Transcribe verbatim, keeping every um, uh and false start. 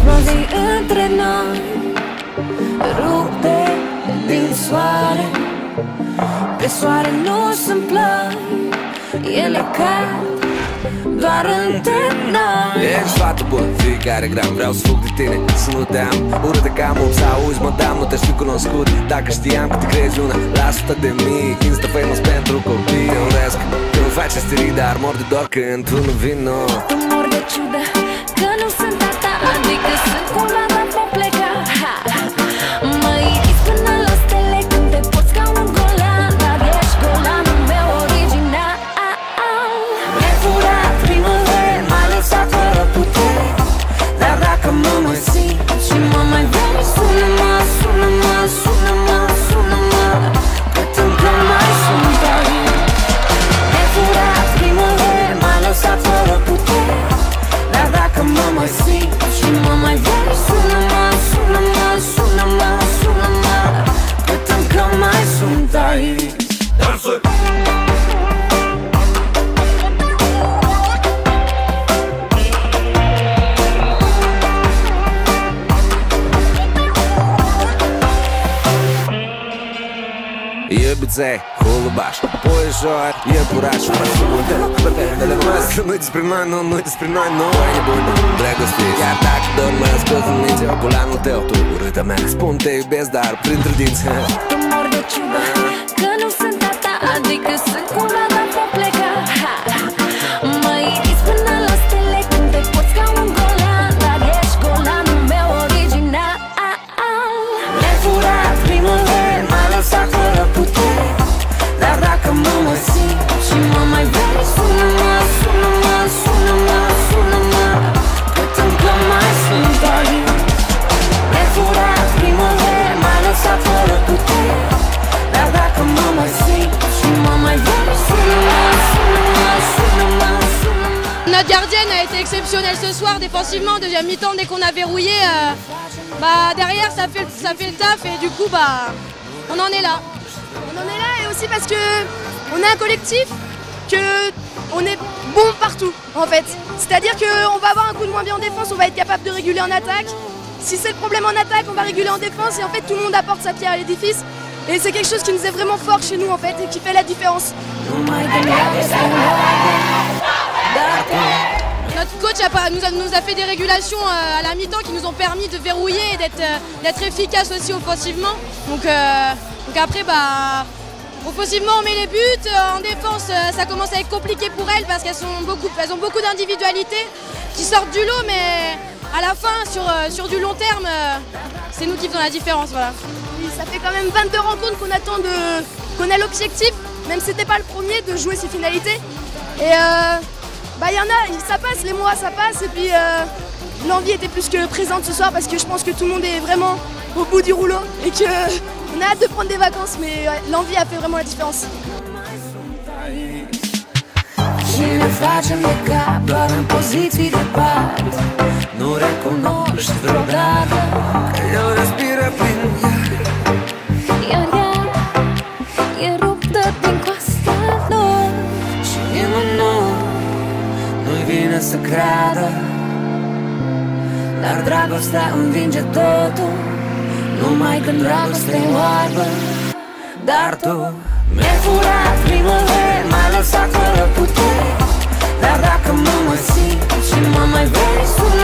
explozii între noi, rupte din soare. Pe soare nu sunt plăi, ele cad doar între noi. Ești fată bună, fiecare gram, vreau să fug de tine, să nu te am. Urât de cam să auzi, mă dam, nu te-aș fi cunoscut dacă știam că te crezi una la sută de mii. Insta famous pentru copii. Te urăsc, că nu faci esterii, dar mor de dor când tu nu vin, nu. Tu mor de ciudă, că nu sunt a ta, adică sunt cumva, dar pot pleca. Mă iriți până la stele când te poți ca un golan, dar ești golanul meu original. Mi-ai furat primăveri, m-ai lăsat fără putere. Dar dacă mă mai simt și mă mai vrei, sună-mă, sună-mă, sună-mă, sună-mă, cât încă mai sunt aici. Mi-ai furat primăveri, m-ai lăsat fără putere. Dar dacă mă mai simt și mă mai vrei, sună-mă, sună-mă, sună-mă, sună-mă, cât încă mai sunt aici. Dansă! Iubiței, hulubaș, puișor, e curaj. Fără masă, nu-i despre noi, nu, nu-i despre noi, nu. Ai nebună, dragoste, chiar dacă dormesc tot în minte, oculanul tău, tu urâta mea. Spun te iubesc, dar printre dinți. Tu mor de ciudă, că nu sunt a ta, adică sunt cumva, dar pot pleca. Mă iriți până la stele când te poți ca un golan, dar ești golanul meu original. Mi-ai furat primăveri, m-ai lăsat fără putere. Dar dacă mă mai simt și mă mai vrei, sună-mă, sună-mă, sună-mă, sună-mă, cât încă mai sunt aici. Mi-ai furat primăveri, m-ai lăsat fără putere. Dar dacă mă mai simt și mă mai vrei, sună-mă, sună-mă, sună-mă, sună-mă. Notre gardienne a été exceptionnelle ce soir défensivement, deuxième mi-temps dès qu'on a verrouillé, euh, bah derrière ça fait, ça fait le taf et du coup bah on en est là. On en est là et aussi parce que on est un collectif, que on est bon partout en fait. C'est-à-dire qu'on va avoir un coup de moins bien en défense, on va être capable de réguler en attaque. Si c'est le problème en attaque, on va réguler en défense et en fait tout le monde apporte sa pierre à l'édifice. Et c'est quelque chose qui nous est vraiment fort chez nous en fait et qui fait la différence. Notre coach a pas, nous, a, nous a fait des régulations euh, à la mi-temps qui nous ont permis de verrouiller et d'être euh, d'être efficace aussi offensivement. Donc, euh, donc après, bah, offensivement on met les buts, en défense euh, ça commence à être compliqué pour elles parce qu'elles sont beaucoup, elles ont beaucoup d'individualités qui sortent du lot, mais à la fin, sur, euh, sur du long terme, euh, c'est nous qui faisons la différence. Voilà. Oui, ça fait quand même vingt-deux rencontres qu'on attend de, qu'on a l'objectif, même si c'était pas le premier, de jouer ces finalités. Et euh, bah il y en a, ça passe, les mois ça passe et puis euh, l'envie était plus que présente ce soir parce que je pense que tout le monde est vraiment au bout du rouleau et que on a hâte de prendre des vacances, mais ouais, l'envie a fait vraiment la différence. Și ne facem de cap doar în poziții departe. Nu recunoști vreodată că eu respiră prin ea. Iar ea e ruptă din coasta lor. Și nimeni nu, nu-i vine să creadă, dar dragostea învinge totul, numai când dragostea e oarbă. Dar tu mi-ai furat primăveri, m-ai lăsat fără putere. Dar dacă mă mai simt și mă mai vrei, sună